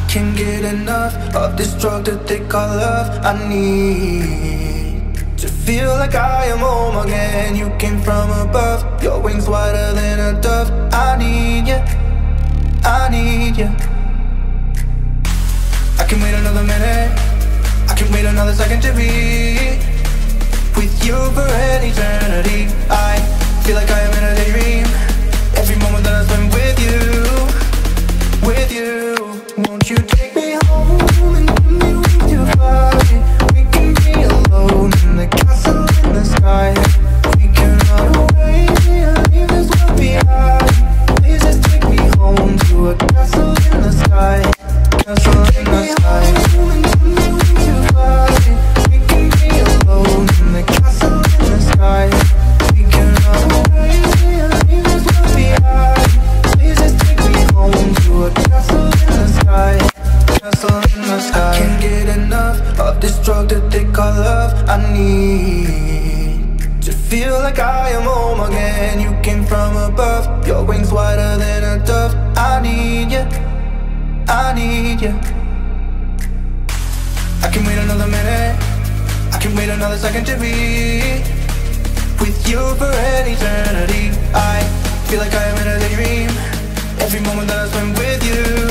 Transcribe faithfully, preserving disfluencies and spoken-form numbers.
can't get enough of this drug that they call love. I need to feel like I am home again. You came from above, your wings wider than a dove. I need you, I need you. I can wait another minute, I can wait another second to be with you for an eternity. I feel like I am in a daydream every moment that I spend with you, with you. Won't you take me home and give me wings to fly? We can be alone in the castle in the sky. We can run away and leave this world behind. Please just take me home to a castle in the sky. Castle in the sky. And give me wings to fly. We can be alone in the castle in the sky. We can run away and leave this world behind. Please just take me home to a castle in the sky. Castle in the sky. I can't get enough of this drug that they call love. I need to feel like I am home again. You came from above, your wings wider than a dove. I need you, I need you. I can wait another minute, I can wait another second to be with you for an eternity. I feel like I am in a daydream every moment that I spend with you.